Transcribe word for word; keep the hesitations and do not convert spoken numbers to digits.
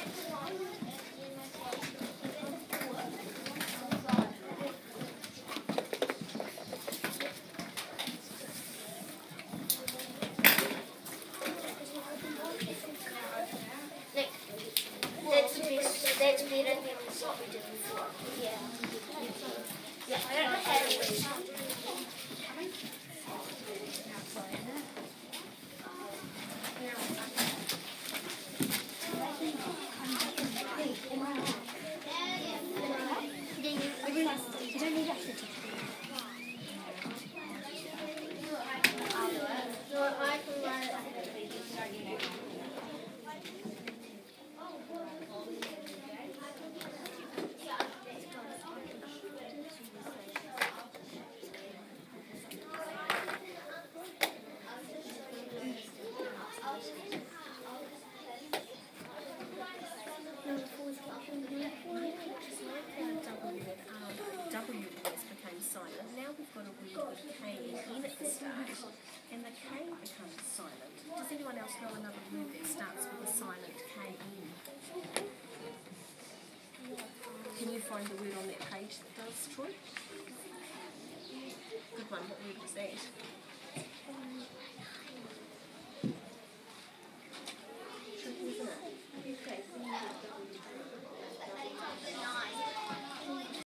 That's that's better than what we did before. Yeah. Yeah, I don't know how to read. You don't need that. No, I can run it. W voice became silent. Now we've got a word with K in at the start, and the K becomes silent. Does anyone else know another word that starts with a silent K in? Can you find the word on that page that does, Troy? Good one. What word was that?